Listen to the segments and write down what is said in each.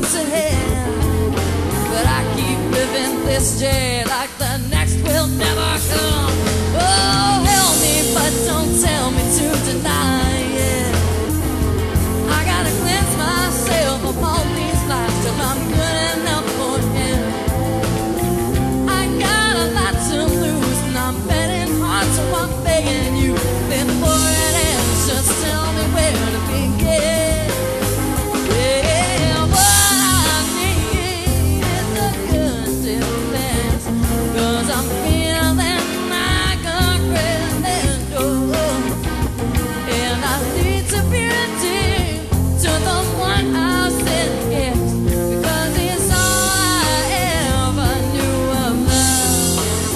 moments ahead, but I keep living this day like the next will never come. Oh, help me, but don't tell me to deny it. I gotta cleanse myself of all these lies till I'm good enough for him. I got a lot to lose and I'm betting hard, so I'm begging you before it ends, just tell me where to begin. Yeah, what I need is a good defense, 'cause I'm feeling like a crescendo, and I need to be redeemed to the one I said yes, because it's all I ever knew of love.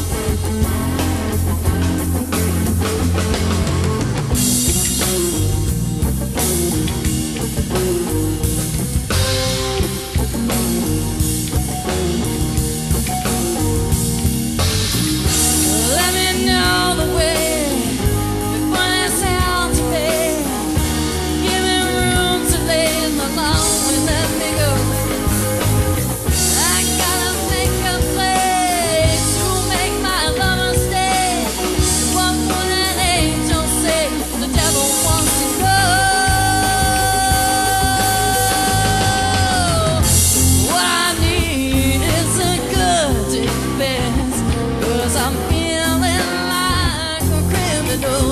Let me know the way before it's out to bed. Give me room to lay my long and let me go. I gotta make a place to make my lover stay. What would an angel say? The devil wants to go. What I need is a good defense, 'cause I'm feeling like a criminal,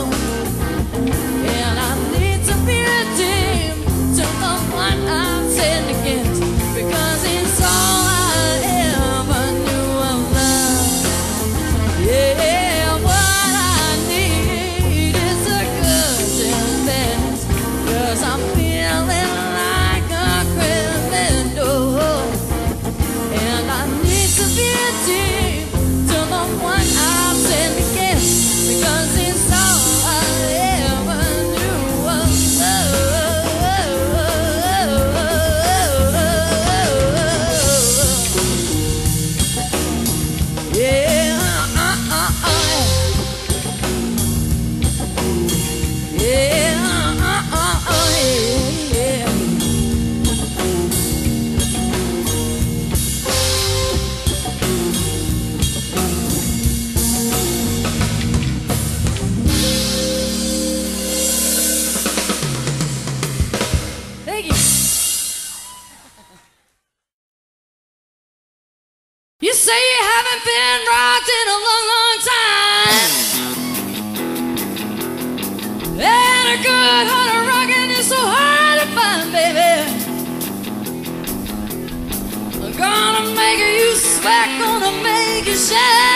and I need to be redeemed to the one I'm sinned against, because it's all I ever knew of love. Yeah, what I need is a good defense, 'cause I'm feeling like a criminal, and I need to be redeemed to the one I'm sinned against, because it's all I ever knew of love. Yeah, yeah. Thank you. You say you haven't been rocked in a long, long time, and a good heart of rockin' is so hard to find, baby. I'm gonna make you sweat, gonna make you shine.